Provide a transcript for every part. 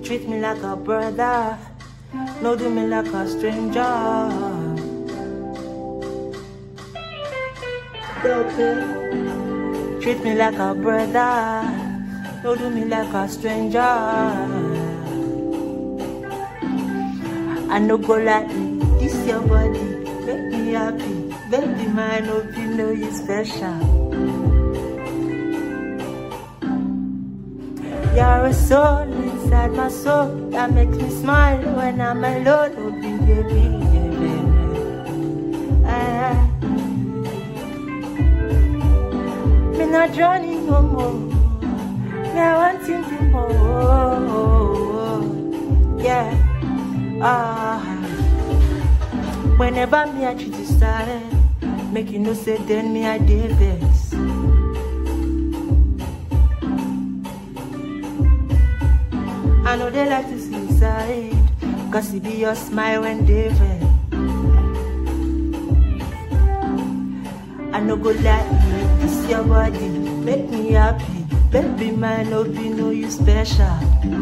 Treat me like a brother, no do me like a stranger. Treat me like a brother, no do me like a stranger. I no go like me, this your body, make me happy. Baby, mine, hope you know you special. You're a soul inside my soul that makes me smile when I'm alone. Oh, baby, baby. Me not drowning no more. Me wanting you more. Yeah. Whenever me I treat you silent, make you know say then me I dey vex. I know they like to see inside, cause it be your smile when they vex. I no go like you, this your body, make me happy. Baby, mine, hope you know you special.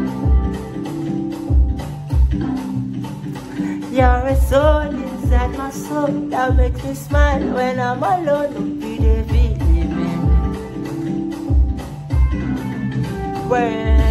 You're a soul inside my soul that makes me smile when I'm alone. Don't be the feeling. Well,